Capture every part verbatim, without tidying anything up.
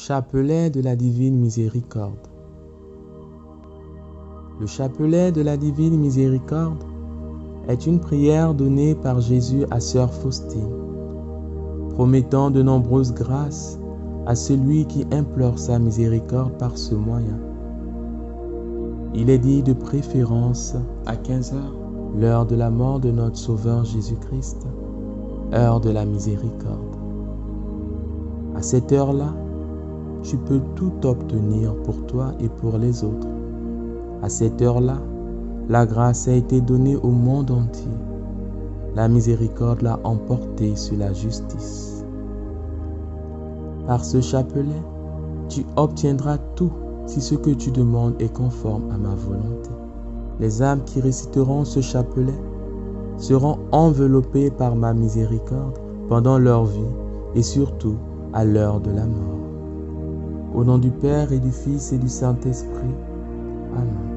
Chapelet de la Divine Miséricorde. Le chapelet de la Divine Miséricorde est une prière donnée par Jésus à Sœur Faustine, promettant de nombreuses grâces à celui qui implore sa miséricorde par ce moyen. Il est dit de préférence à quinze heures, l'heure de la mort de notre Sauveur Jésus-Christ, heure de la miséricorde. À cette heure-là, tu peux tout obtenir pour toi et pour les autres. À cette heure-là, la grâce a été donnée au monde entier. La miséricorde l'a emporté sur la justice. Par ce chapelet, tu obtiendras tout si ce que tu demandes est conforme à ma volonté. Les âmes qui réciteront ce chapelet seront enveloppées par ma miséricorde pendant leur vie et surtout à l'heure de la mort. Au nom du Père et du Fils et du Saint-Esprit. Amen.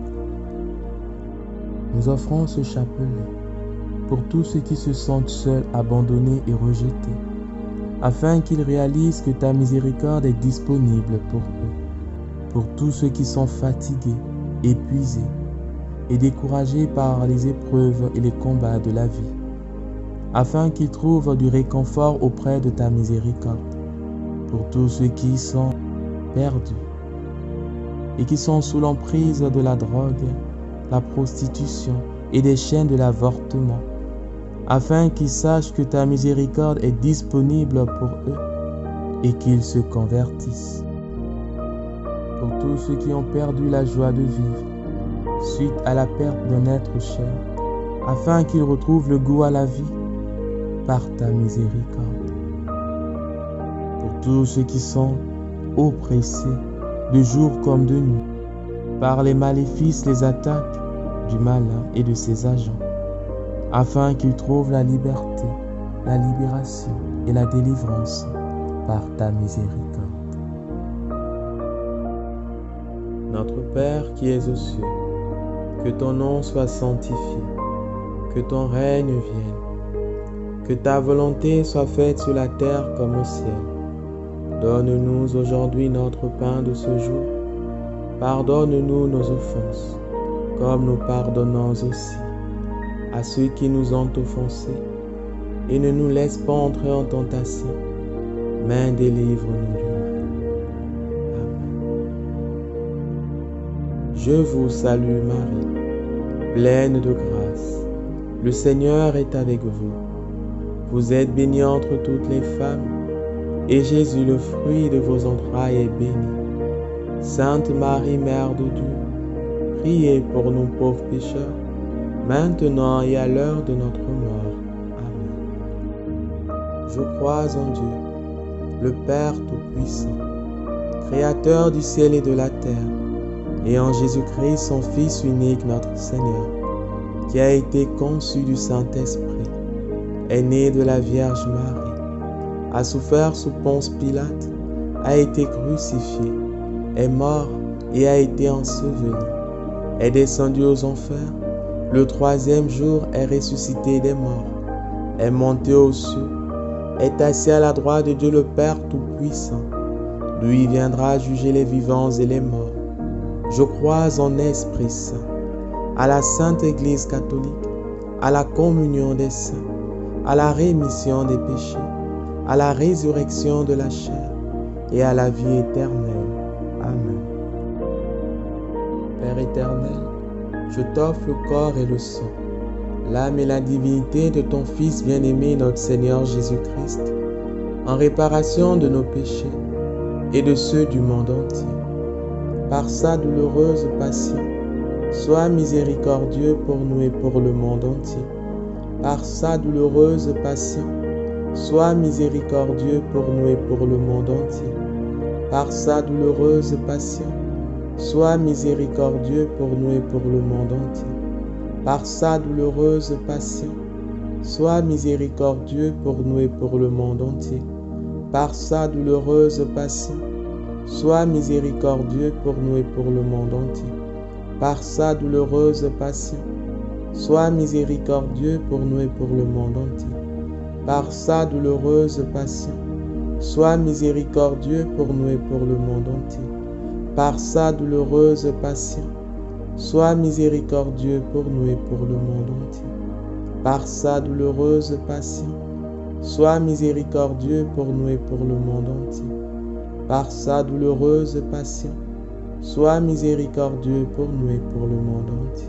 Nous offrons ce chapelet pour tous ceux qui se sentent seuls, abandonnés et rejetés, afin qu'ils réalisent que ta miséricorde est disponible pour eux. Pour tous ceux qui sont fatigués, épuisés et découragés par les épreuves et les combats de la vie, afin qu'ils trouvent du réconfort auprès de ta miséricorde. Pour tous ceux qui sont perdus et qui sont sous l'emprise de la drogue, la prostitution et des chaînes de l'avortement, afin qu'ils sachent que ta miséricorde est disponible pour eux et qu'ils se convertissent. Pour tous ceux qui ont perdu la joie de vivre suite à la perte d'un être cher, afin qu'ils retrouvent le goût à la vie par ta miséricorde. Pour tous ceux qui sont oppressés de jour comme de nuit par les maléfices, les attaques du malin et de ses agents, afin qu'ils trouvent la liberté, la libération et la délivrance par ta miséricorde. Notre Père qui es aux cieux, que ton nom soit sanctifié, que ton règne vienne, que ta volonté soit faite sur la terre comme au ciel. Donne-nous aujourd'hui notre pain de ce jour. Pardonne-nous nos offenses, comme nous pardonnons aussi à ceux qui nous ont offensés. Et ne nous laisse pas entrer en tentation, mais délivre-nous du mal. Amen. Je vous salue Marie, pleine de grâce. Le Seigneur est avec vous. Vous êtes bénie entre toutes les femmes, et Jésus, le fruit de vos entrailles, est béni. Sainte Marie, Mère de Dieu, priez pour nous pauvres pécheurs, maintenant et à l'heure de notre mort. Amen. Je crois en Dieu, le Père Tout-Puissant, Créateur du ciel et de la terre, et en Jésus-Christ, son Fils unique, notre Seigneur, qui a été conçu du Saint-Esprit, est né de la Vierge Marie, a souffert sous Ponce Pilate, a été crucifié, est mort et a été enseveli, est descendu aux enfers, le troisième jour est ressuscité des morts, est monté aux cieux, est assis à la droite de Dieu le Père Tout-Puissant, d'où il viendra juger les vivants et les morts. Je crois en Esprit Saint, à la Sainte Église catholique, à la communion des saints, à la rémission des péchés, à la résurrection de la chair et à la vie éternelle. Amen. Père éternel, je t'offre le corps et le sang, l'âme et la divinité de ton Fils bien-aimé, notre Seigneur Jésus-Christ, en réparation de nos péchés et de ceux du monde entier. Par sa douloureuse passion, sois miséricordieux pour nous et pour le monde entier. Par sa douloureuse passion, sois miséricordieux pour nous et pour le monde entier. Par sa douloureuse passion, sois miséricordieux pour nous et pour le monde entier. Par sa douloureuse passion, sois miséricordieux pour nous et pour le monde entier. Par sa douloureuse passion, sois miséricordieux pour nous et pour le monde entier. Par sa douloureuse passion, sois miséricordieux pour nous et pour le monde entier. Par sa douloureuse passion, sois miséricordieux pour nous et pour le monde entier. Par sa douloureuse passion, sois miséricordieux pour nous et pour le monde entier. Par sa douloureuse passion, sois miséricordieux pour nous et pour le monde entier. Par sa douloureuse passion, sois miséricordieux pour nous et pour le monde entier.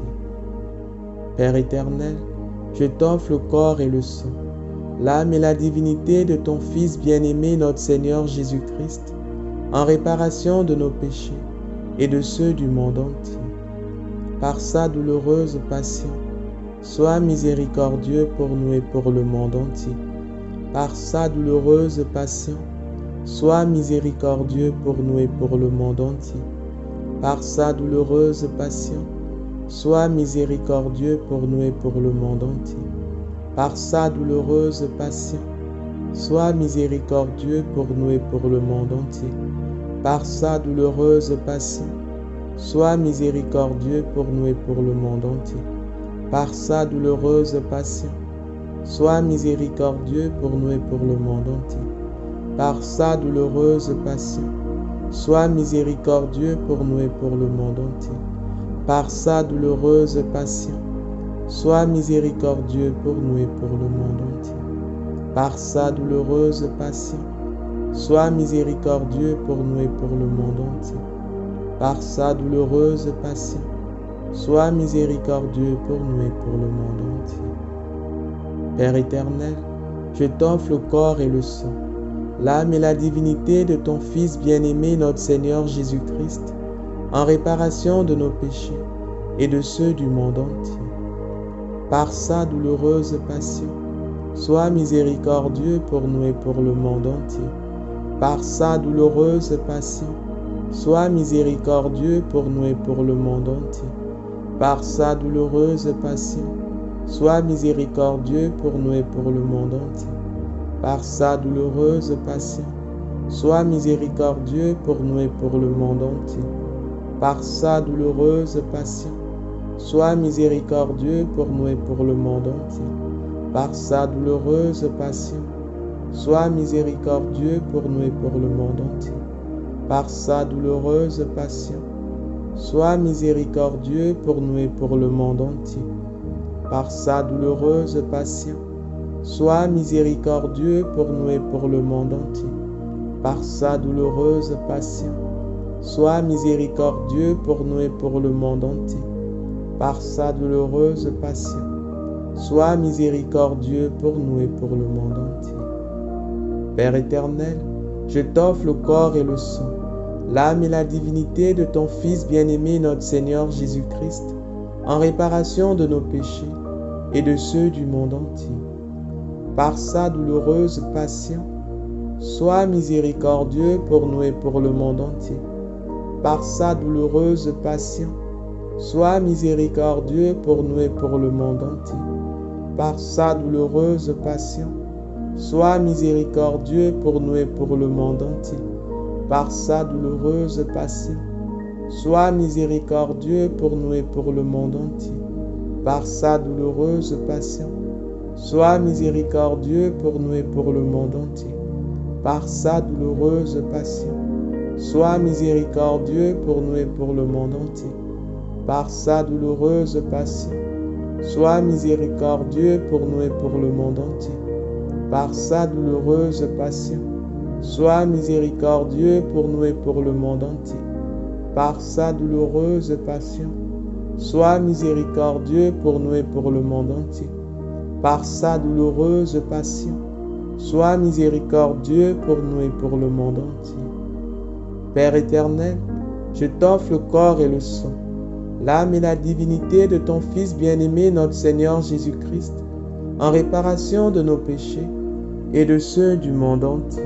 Père éternel, je t'offre le corps et le sang, l'âme et la divinité de ton Fils bien-aimé, notre Seigneur Jésus-Christ, en réparation de nos péchés et de ceux du monde entier. Par sa douloureuse passion, sois miséricordieux pour nous et pour le monde entier. Par sa douloureuse passion, sois miséricordieux pour nous et pour le monde entier. Par sa douloureuse passion, sois miséricordieux pour nous et pour le monde entier. Par sa douloureuse passion, sois miséricordieux pour nous et pour le monde entier. Par sa douloureuse passion, sois miséricordieux pour nous et pour le monde entier. Par sa douloureuse passion, sois miséricordieux pour nous et pour le monde entier. Par sa douloureuse passion, sois miséricordieux pour nous et pour le monde entier. Par sa douloureuse passion, sois miséricordieux pour nous et pour le monde entier. Par sa douloureuse passion, sois miséricordieux pour nous et pour le monde entier. Par sa douloureuse passion, sois miséricordieux pour nous et pour le monde entier. Père éternel, je t'offre le corps et le sang, l'âme et la divinité de ton Fils bien-aimé, notre Seigneur Jésus-Christ, en réparation de nos péchés et de ceux du monde entier. Par sa douloureuse passion, sois miséricordieux pour nous et pour le monde entier. Par sa douloureuse passion, sois miséricordieux pour nous et pour le monde entier. Par sa douloureuse passion, sois miséricordieux pour nous et pour le monde entier. Par sa douloureuse passion, sois miséricordieux pour nous et pour le monde entier. Par sa douloureuse passion, sois miséricordieux pour nous et pour le monde entier. Par sa douloureuse passion, sois miséricordieux pour nous et pour le monde entier. Par sa douloureuse passion, sois miséricordieux pour nous et pour le monde entier. Par sa douloureuse passion, sois miséricordieux pour nous et pour le monde entier. Par sa douloureuse passion, sois miséricordieux pour nous et pour le monde entier. Par sa douloureuse passion, sois miséricordieux pour nous et pour le monde entier. Père éternel, je t'offre le corps et le sang, l'âme et la divinité de ton Fils bien-aimé, notre Seigneur Jésus-Christ, en réparation de nos péchés et de ceux du monde entier. Par sa douloureuse passion, sois miséricordieux pour nous et pour le monde entier. Par sa douloureuse passion, sois miséricordieux pour nous et pour le monde entier. Par sa douloureuse passion, sois miséricordieux pour nous et pour le monde entier. Par sa douloureuse passion, sois miséricordieux pour nous et pour le monde entier. Par sa douloureuse passion, sois miséricordieux pour nous et pour le monde entier. Par sa douloureuse passion, sois miséricordieux pour nous et pour le monde entier. Par sa douloureuse passion, sois miséricordieux pour nous et pour le monde entier. Par sa douloureuse passion, sois miséricordieux pour nous et pour le monde entier. Par sa douloureuse passion, sois miséricordieux pour nous et pour le monde entier. Par sa douloureuse passion, sois miséricordieux pour nous et pour le monde entier. Père éternel, je t'offre le corps et le sang, l'âme et la divinité de ton Fils bien-aimé, notre Seigneur Jésus-Christ, en réparation de nos péchés et de ceux du monde entier.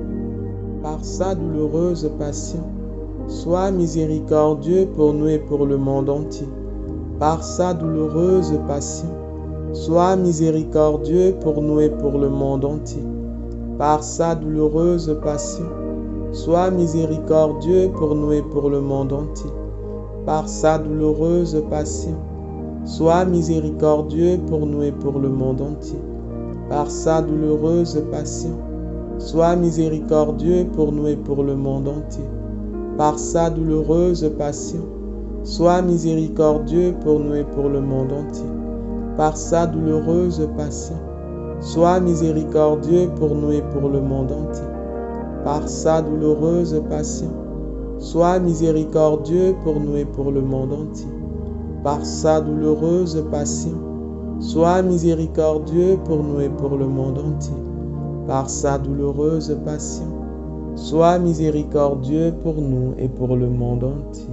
Par sa douloureuse passion, sois miséricordieux pour nous et pour le monde entier. Par sa douloureuse passion, sois miséricordieux pour nous et pour le monde entier. Par sa douloureuse passion, sois miséricordieux pour nous et pour le monde entier. Par sa douloureuse passion, sois miséricordieux pour nous et pour le monde entier. Par sa douloureuse passion, sois miséricordieux pour nous et pour le monde entier. Par sa douloureuse passion, sois miséricordieux pour nous et pour le monde entier. Par sa douloureuse passion, sois miséricordieux pour nous et pour le monde entier. Par sa douloureuse passion, sois miséricordieux pour nous et pour le monde entier. Par sa douloureuse passion, sois miséricordieux pour nous et pour le monde entier. Par sa douloureuse passion, sois miséricordieux pour nous et pour le monde entier.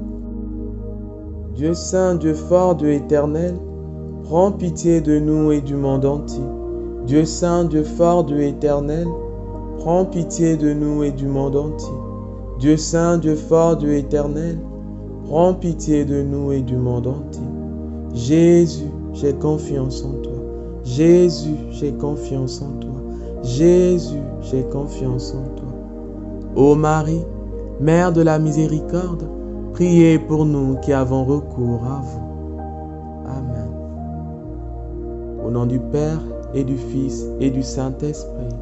Dieu saint, Dieu fort, Dieu éternel, prends pitié de nous et du monde entier. Dieu saint, Dieu fort, Dieu éternel, prends pitié de nous et du monde entier. Dieu saint, Dieu fort, Dieu éternel, prends pitié de nous et du monde entier. Jésus, j'ai confiance en toi. Jésus, j'ai confiance en toi. Jésus, j'ai confiance en toi. Ô Marie, Mère de la miséricorde, priez pour nous qui avons recours à vous. Amen. Au nom du Père et du Fils et du Saint-Esprit.